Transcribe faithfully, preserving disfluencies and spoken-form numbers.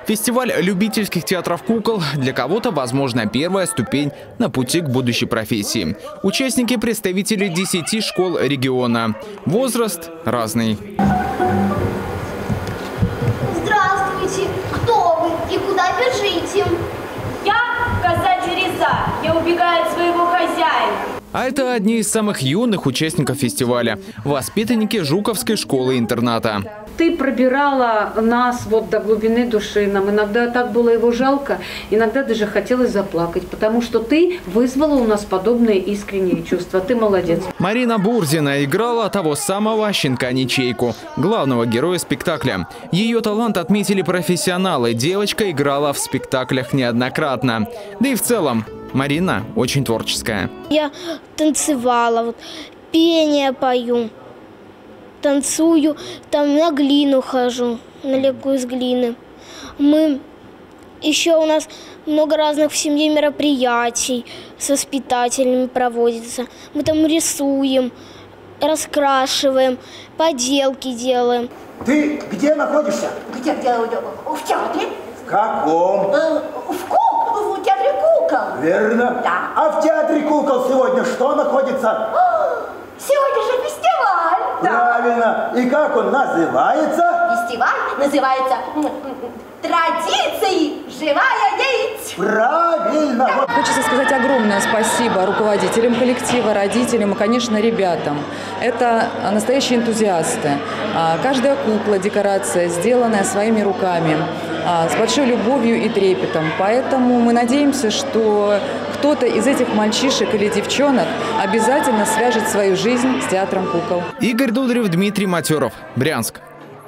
Фестиваль любительских театров кукол для кого-то, возможно, первая ступень на пути к будущей профессии. Участники – представители десяти школ региона. Возраст разный. Здравствуйте! Кто вы и куда бежите? Я коза Дереза. Я убегаю от своего хозяина. А это одни из самых юных участников фестиваля – воспитанники Жуковской школы-интерната. Ты пробирала нас вот до глубины души. Нам иногда так было его жалко, иногда даже хотелось заплакать, потому что ты вызвала у нас подобные искренние чувства. Ты молодец. Марина Бурзина играла того самого щенка-ничейку, главного героя спектакля. Ее талант отметили профессионалы. Девочка играла в спектаклях неоднократно. Да и в целом Марина очень творческая. Я танцевала, вот, пение пою. Танцую, там на глину хожу, налепку из глины. Мы еще у нас много разных в семье мероприятий с воспитателями проводится. Мы там рисуем, раскрашиваем, поделки делаем. Ты где находишься? Где, где? В театре? В каком? Э, в ку... в театре кукол. Верно. Да. А в театре кукол сегодня что находится? Сегодня же фестиваль. Правильно. И как он называется? Фестиваль называется «Традиции. Живая нить». Правильно. Вот. Хочется сказать огромное спасибо руководителям коллектива, родителям и, конечно, ребятам. Это настоящие энтузиасты. Каждая кукла, декорация, сделанная своими руками, с большой любовью и трепетом. Поэтому мы надеемся, что кто-то из этих мальчишек или девчонок обязательно свяжет свою жизнь с театром кукол. Игорь Дударев, Дмитрий Матеров, Брянск.